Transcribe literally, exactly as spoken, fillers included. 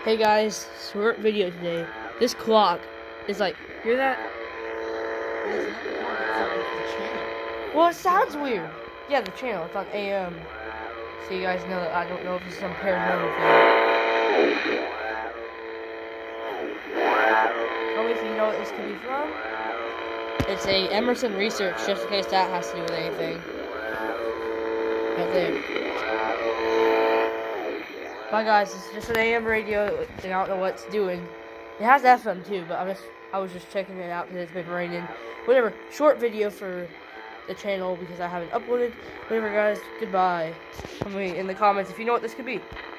Hey guys, short video today. This clock is like, hear that? Well, it sounds weird. Yeah, the channel, it's on A M. So you guys know that I don't know if it's some paranormal thing. Tell me if you know what this could be from. It's a Emerson research, just in case that has to do with anything. Right there. Bye guys, it's just an A M radio, and I don't know what it's doing. It has F M too, but I'm just, I was just checking it out because it's been raining. Whatever, short video for the channel because I haven't uploaded. Whatever guys, goodbye. Tell me in the comments if you know what this could be.